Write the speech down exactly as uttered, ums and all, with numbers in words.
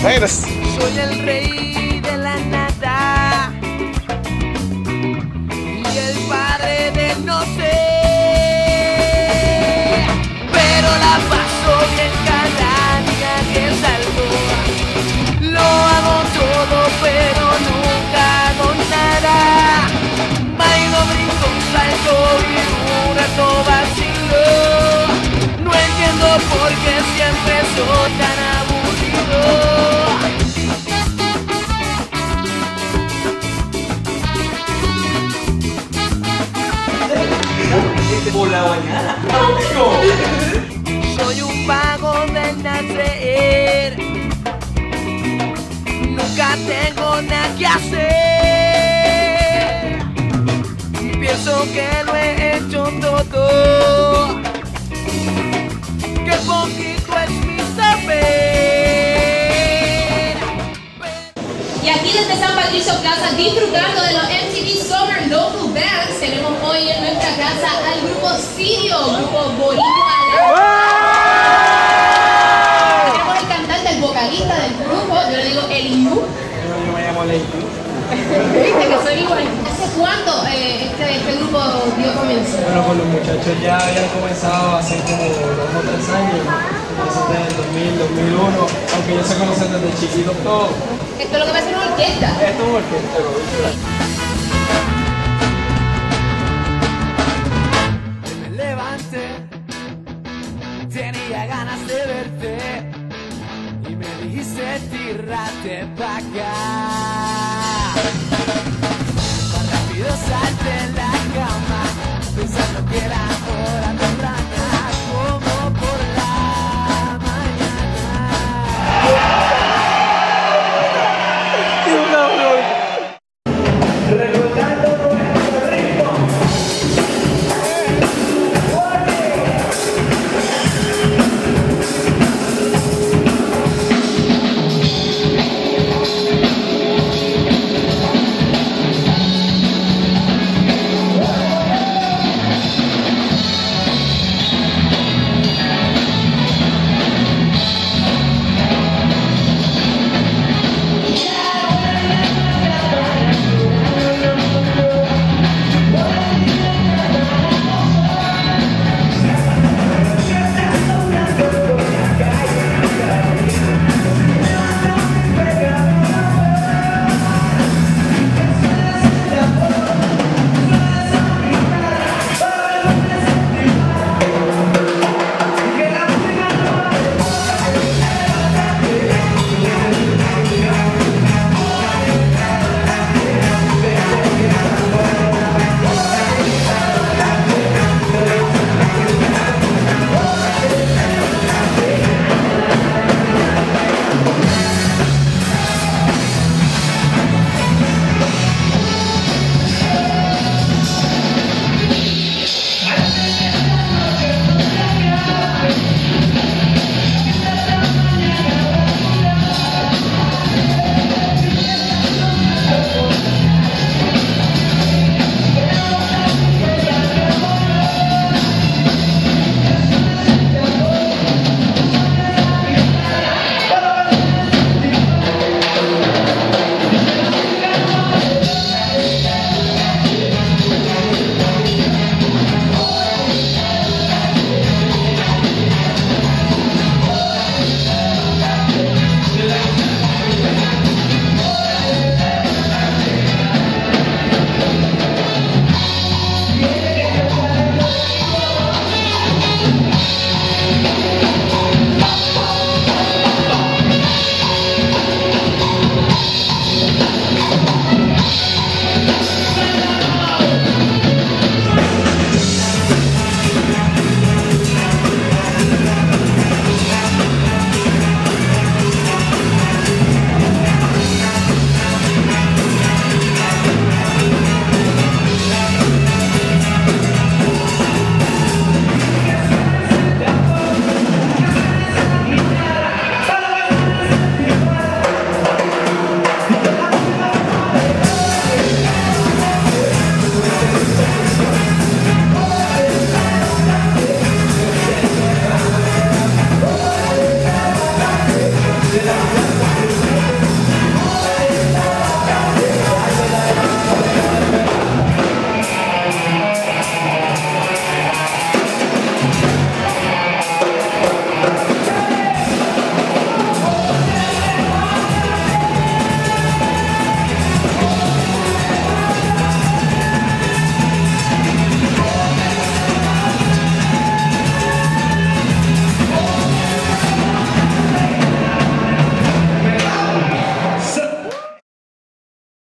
Aires. Soy el rey de la nada y el padre de no sé, pero la paso bien cada día que salgo. Lo hago todo pero nunca hago nada. Bailo, brinco, salto y un rato vacilo. No entiendo por qué siempre soy tan aburrido. Por la mañana. Soy un vago de nacer. Nunca tengo nada que hacer. Pienso que lo he hecho todo. Que poquito es mi saber. Y aquí desde San Patricio Plaza, disfrutando de los M T V Summer Local Bands, tenemos hoy en nuestra casa al grupo Sirio, grupo boricua. Tenemos el cantante, el vocalista del grupo, yo le digo Eliú. Yo me llamo Leito. ¿Viste que soy igual? ¿Hace cuánto eh, este, este grupo dio comienzo? Bueno, pues los muchachos ya habían comenzado hace como dos o tres años. Eso desde el dos mil, dos mil uno, aunque ellos se conocen desde chiquitos todos. Esto es lo que va a ser una orquesta. Esto es una orquesta, ¿no? Me levanté, tenía ganas de verte y me dijiste tírate pa' acá. Más rápido salte en la cama, pensando que era hora temprana, como por la mañana. Recordando nuestro ritmo.